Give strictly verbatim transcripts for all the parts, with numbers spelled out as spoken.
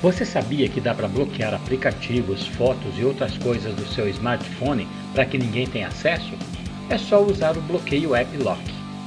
Você sabia que dá para bloquear aplicativos, fotos e outras coisas do seu smartphone para que ninguém tenha acesso? É só usar o bloqueio App Lock.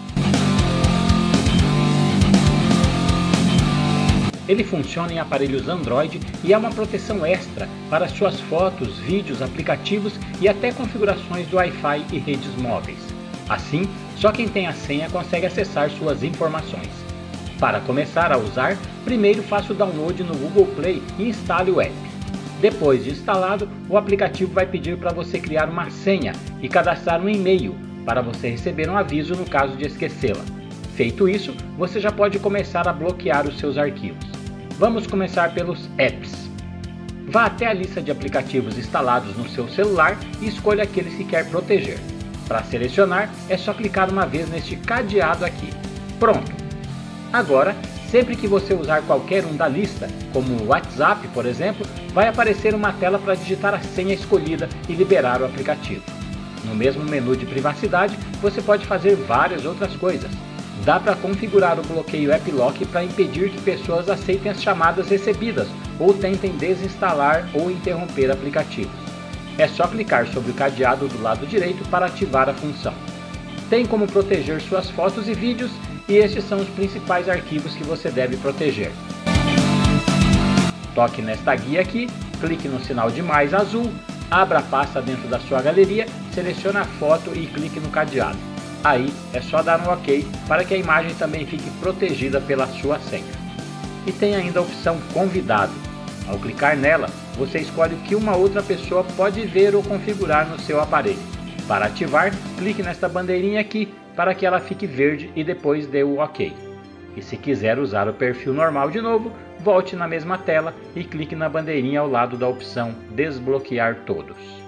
Ele funciona em aparelhos Android e é uma proteção extra para suas fotos, vídeos, aplicativos e até configurações do Wi-Fi e redes móveis. Assim, só quem tem a senha consegue acessar suas informações. Para começar a usar, primeiro faça o download no Google Play e instale o app. Depois de instalado, o aplicativo vai pedir para você criar uma senha e cadastrar um e-mail para você receber um aviso no caso de esquecê-la. Feito isso, você já pode começar a bloquear os seus arquivos. Vamos começar pelos apps. Vá até a lista de aplicativos instalados no seu celular e escolha aqueles que quer proteger. Para selecionar, é só clicar uma vez neste cadeado aqui. Pronto! Agora, sempre que você usar qualquer um da lista, como o WhatsApp, por exemplo, vai aparecer uma tela para digitar a senha escolhida e liberar o aplicativo. No mesmo menu de privacidade, você pode fazer várias outras coisas. Dá para configurar o bloqueio App Lock para impedir que pessoas aceitem as chamadas recebidas ou tentem desinstalar ou interromper aplicativos. É só clicar sobre o cadeado do lado direito para ativar a função. Tem como proteger suas fotos e vídeos e estes são os principais arquivos que você deve proteger. Toque nesta guia aqui, clique no sinal de mais azul, abra a pasta dentro da sua galeria, selecione a foto e clique no cadeado. Aí é só dar um OK para que a imagem também fique protegida pela sua senha. E tem ainda a opção Convidado. Ao clicar nela, você escolhe o que uma outra pessoa pode ver ou configurar no seu aparelho. Para ativar, clique nesta bandeirinha aqui para que ela fique verde e depois dê o OK. E se quiser usar o perfil normal de novo, volte na mesma tela e clique na bandeirinha ao lado da opção Desbloquear todos.